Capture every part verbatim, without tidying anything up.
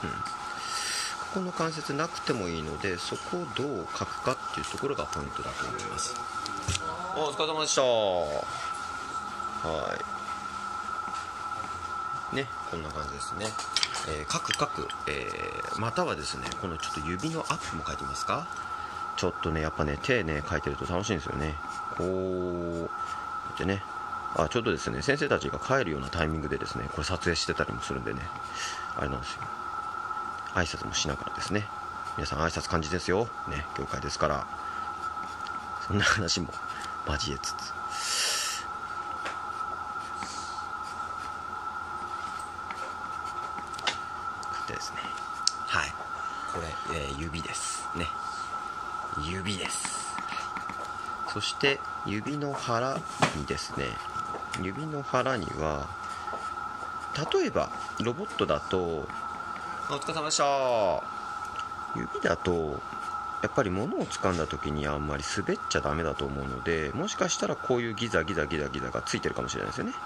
うん、ここの関節なくてもいいので、そこをどう書くかっていうところがポイントだと思います。お疲れ様でした。はいね、こんな感じですね。えー、書く書く、えー、またはですね、このちょっと指のアップも書いてみますか。ちょっとねやっぱね手ね書いてると楽しいんですよね。こうやってね、あちょうどですね先生たちが帰るようなタイミングでですねこれ撮影してたりもするんでね、あれなんですよ、挨拶もしながらですね、皆さん挨拶感じですよね、業界ですから、そんな話も交えつつですね。はい、これ、えー、指ですね。指です。そして指の腹にですね、指の腹には例えばロボットだと、お疲れ様でした。指だとやっぱり物を掴んだ時にあんまり滑っちゃダメだと思うので、もしかしたらこういうギザギザギザギザがついてるかもしれないですよね。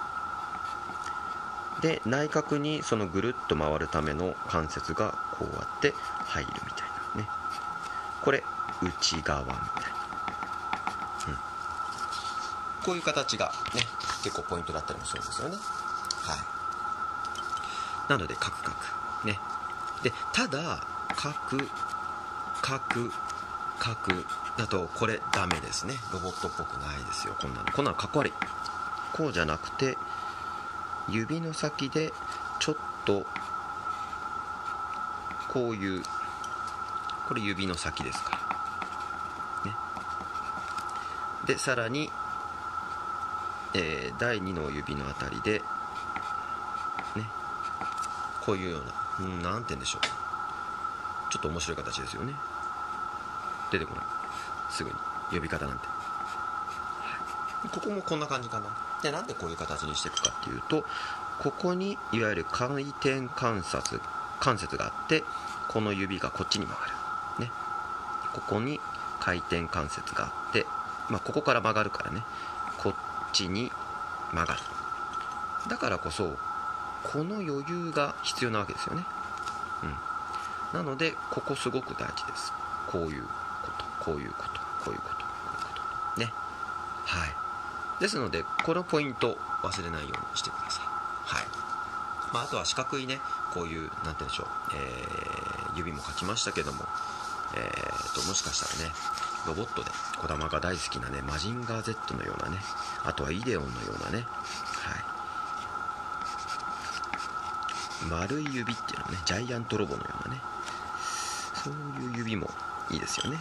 で内角にそのぐるっと回るための関節がこうやって入るみたいなね、これ内側みたいな、うん、こういう形がね結構ポイントだったりもするんですよね。はい、なのでカクカクね。でただカクカクカクだとこれダメですね。ロボットっぽくないですよ。こんなのこんなのかっこ悪い。こうじゃなくて指の先でちょっとこういう、これ指の先ですからね。でさらに、えー、だいにの指のあたりでね、こういうような、うん、なんて言うんでしょう、ちょっと面白い形ですよね。出てこないすぐに呼び方なんて、はい、ここもこんな感じかな。でなんでこういう形にしていくかっていうと、ここにいわゆる回転関節関節があって、この指がこっちに曲がる、ね、ここに回転関節があって、まあ、ここから曲がるからね、こっちに曲がる。だからこそこの余裕が必要なわけですよね、うん、なのでここすごく大事です。こういうことこういうことこういうことこういうことね。はい、ですのでこのポイント忘れないようにしてください。はい、まあ、あとは四角いねこういうなんて言うんでしょう、えー、指も描きましたけども、えー、ともしかしたらねロボットで児玉が大好きなねマジンガー Z のようなね、あとはイデオンのようなね、はい、丸い指っていうのはねジャイアントロボのようなね、そういう指もいいですよね。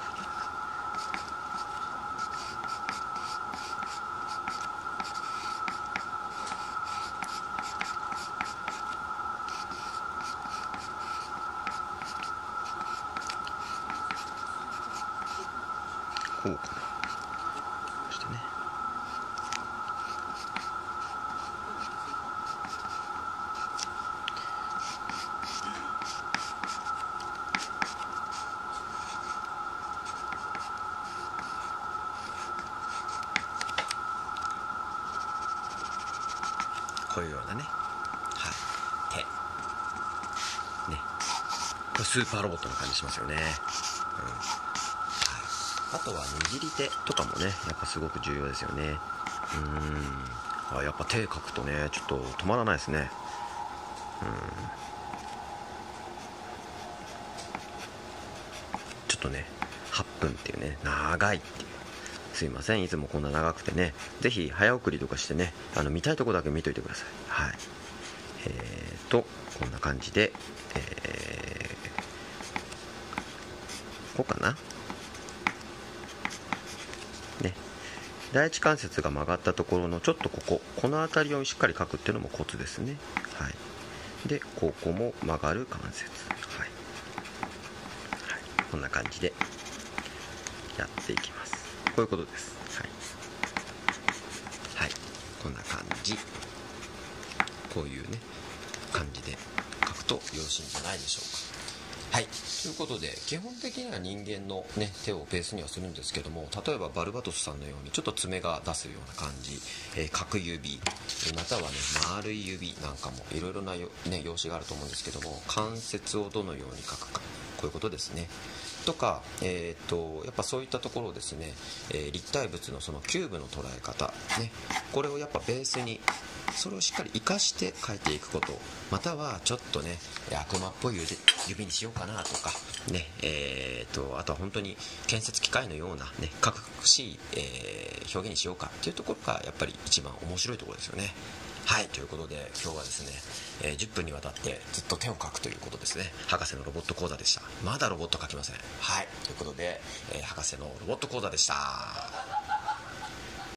こうかな。そしてね、こういうようなね、はい、手ね、これスーパーロボットの感じしますよね、うん、はい、あとは握り手とかもねやっぱすごく重要ですよね。うーん、あやっぱ手描くとねちょっと止まらないですね。うん、ちょっとねはっぷんっていうね長いっていう、すいませんいつもこんな長くてね、ぜひ早送りとかしてね、あの見たいとこだけ見といてください。はい、えーとこんな感じで、えー、こうかなね。第一関節が曲がったところのちょっとこここの辺りをしっかり描くっていうのもコツですね。はい、でここも曲がる関節、はい、はい、こんな感じでやっていきます。こういうことです。はい、はい、こんな感じ、こういうね感じで書くとよろしいんじゃないでしょうか。 はい、ということで基本的には人間の、ね、手をベースにはするんですけども、例えばバルバトスさんのようにちょっと爪が出すような感じ、えー、角指またはね丸い指なんかもいろいろなよ、ね、用紙があると思うんですけども、関節をどのように書くか、こういうことですね。とか、えー、とやっぱそういったところをですね、えー、立体物のそのキューブの捉え方、ね、これをやっぱベースにそれをしっかり活かして描いていくこと、またはちょっとね悪魔っぽい指にしようかなとかね、えー、とあとは本当に建設機械のようなねかっこしい、えー、表現にしようかっていうところがやっぱり一番面白いところですよね。はい、ということで今日はですね、えー、じゅっぷんにわたってずっと手を描くということですね。博士のロボット講座でした。まだロボット描きません。はい、ということで、えー、博士のロボット講座でした。